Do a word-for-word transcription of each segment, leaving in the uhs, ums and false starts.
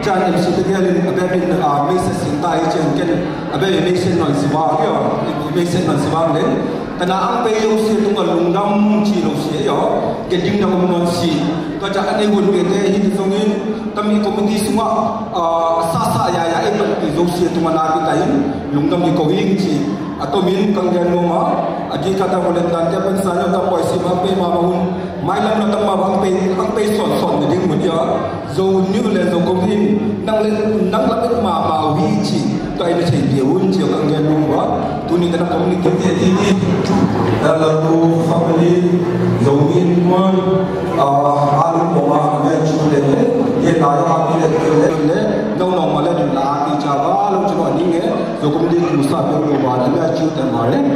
Chan em si te gelin abin a message sin tai chen ken abe message non si wa kyo message non si wa len kana ang pe yo si tung lung dam chi lo si yo ke ding na ko non si to cha ane gun pe te hi song in kami community sunga sa sa ya ya e pa ti zo si tung na ti tai lung dam ni ko wing chi ato min kang gen mo ma adi kata ko len dan te pan sa yo ta poi si ma pe ma ma hun mai lam na tam ma bang pe ang pe son son ni ding mu ya zo new le zo ko hin nang le nang la ma ma wi chi to ai le chei dia un chi kang gen mo wa tu ni ta community ti ti ni da la tu family zo min mon a al mo ma me chu le le ye na ya ni le le le no no ma le du la ti cha ba lo chu ni nge zo community ku sa pe mo wa la chu ta ma le.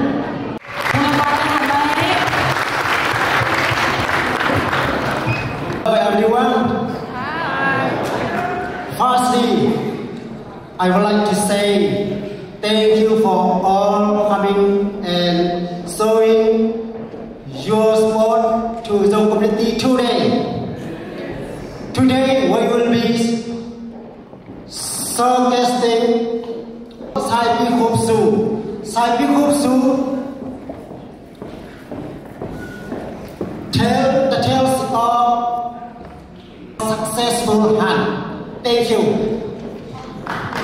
Hello everyone. Firstly, I would like to say thank you for all coming and showing your support to the community today. Today we will be showcasing Sai Pi Khup Su. Sai Pi Khup Su tell the tales of successful hunt. Thank you.